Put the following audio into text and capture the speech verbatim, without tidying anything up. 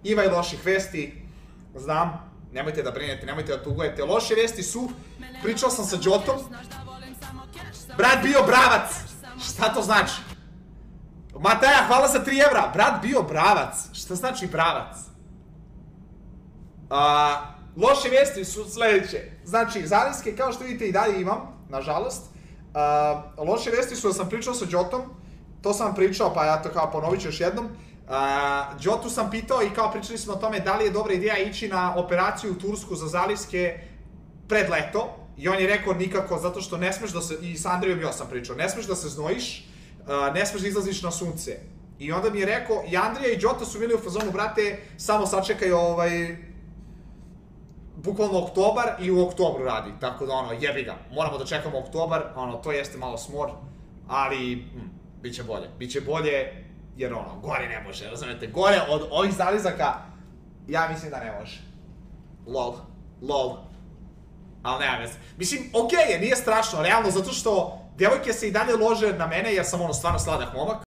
Ima i loših vesti, znam, nemojte da brinete, nemojte da tugujete. Loše vesti su, pričao sam sa Đotom, brat bio bravac, šta to znači? Mataja, hvala za tri evra, brat bio bravac, šta znači bravac? Loše vesti su sledeće, znači Zalivske kao što vidite i dalje imam, nažalost. Loše vesti su da sam pričao sa Đotom, to sam vam pričao pa ja to kao ponovit ću još jednom. Đotu sam pitao i kao pričali smo o tome da li je dobra ideja ići na operaciju u Tursku za Zalivske pred leto i on je rekao nikako zato što ne smeš da se, i sa Andrijom ja sam pričao, ne smeš da se znojiš, ne smeš da izlaziš na sunce. I onda mi je rekao, i Andrija i Đota su bili u fazonu, brate, samo sačekaj ovaj, bukvalno oktobar i u oktobru radi, tako da ono, jebi ga, moramo da čekamo oktobar, ono, to jeste malo smor, ali, bit će bolje, bit će bolje, jer ono, gore ne može, razumete, gore od ovih zalizaka, ja mislim da ne može. Lol, lol. Ali nema veze. Mislim, okej je, nije strašno, realno, zato što devojke se i dalje lože na mene, jer sam ono stvarno sladak momak.